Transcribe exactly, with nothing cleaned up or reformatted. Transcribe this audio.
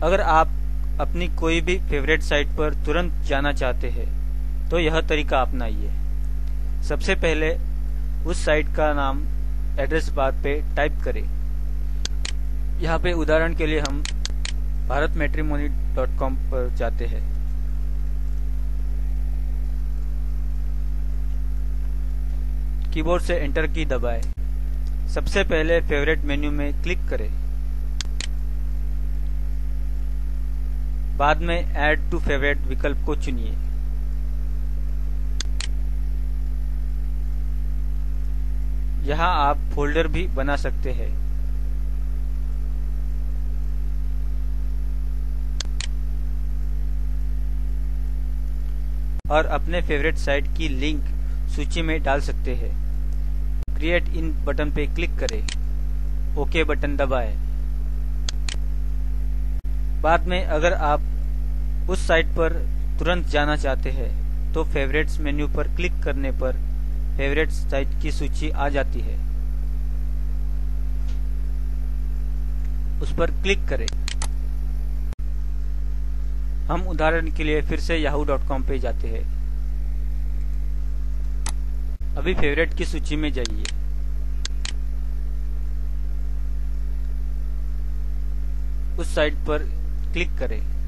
अगर आप अपनी कोई भी फेवरेट साइट पर तुरंत जाना चाहते हैं तो यह तरीका अपनाइए। सबसे पहले उस साइट का नाम एड्रेस बार पे टाइप करें। यहाँ पे उदाहरण के लिए हम भारत मैट्रिमोनी डॉट कॉम पर जाते हैं। कीबोर्ड से एंटर की दबाएं। सबसे पहले फेवरेट मेन्यू में क्लिक करें। बाद में ऐड टू फेवरेट विकल्प को चुनिए। यहाँ आप फोल्डर भी बना सकते हैं। और अपने फेवरेट साइट की लिंक सूची में डाल सकते हैं। क्रिएट इन बटन पे क्लिक करें। ओके बटन दबाएं। बाद में अगर आप उस साइट पर तुरंत जाना चाहते हैं तो फेवरेट्स मेन्यू पर क्लिक करने पर फेवरेट्स साइट की सूची आ जाती है। उस पर क्लिक करें। हम उदाहरण के लिए फिर से याहू डॉट कॉम पे जाते हैं। अभी फेवरेट की सूची में जाइए। उस साइट पर क्लिक करें।